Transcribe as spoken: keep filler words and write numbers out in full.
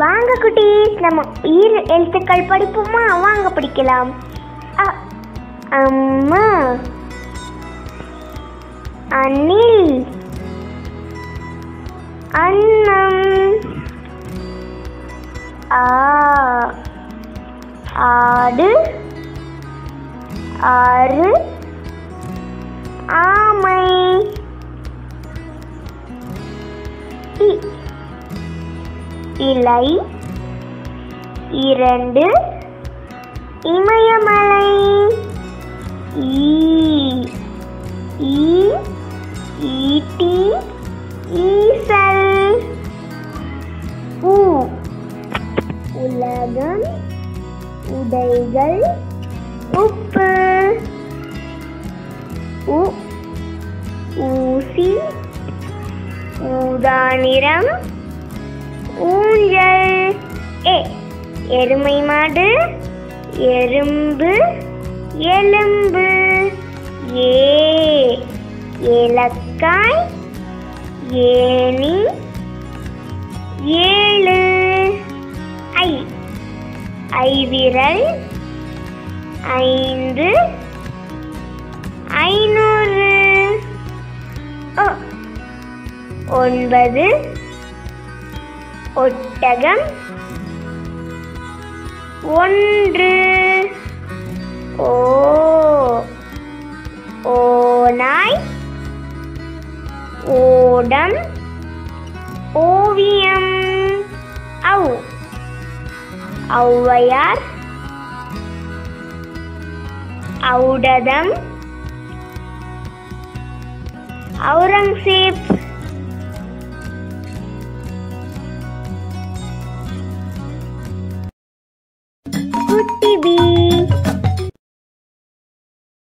வாங்க குட்டீஸ், நம்ம ஈர் எழுத்துக்கள் படிப்போமா? வாங்க படிக்கலாம். அ அம்மா, அணில், அன்னம், ஆ ஆடு, ஆறு, ஆமை, இ இலை, இரண்டு, இமயமலை, ஈ ஈ ஈட்டி, ஈசல், உ உலகம், உடைகள், உப்பு, உ ஊசி, ஊதா நிறம், ஊஞ்சல், ஏ எருமை மாடு, எறும்பு, எலும்பு, ஏ ஏலக்காய், ஏணி, ஏழு, ஐ ஐவிரல், ஐந்து, ஐநூறு, ஒ ஒன்பது, ஒட்டகம், ஒன்று, ஓ ஓநாய், ஓடம், ஓவியம், ஔ ஔவையார், ஔடதம், அவுரங்கசீப்,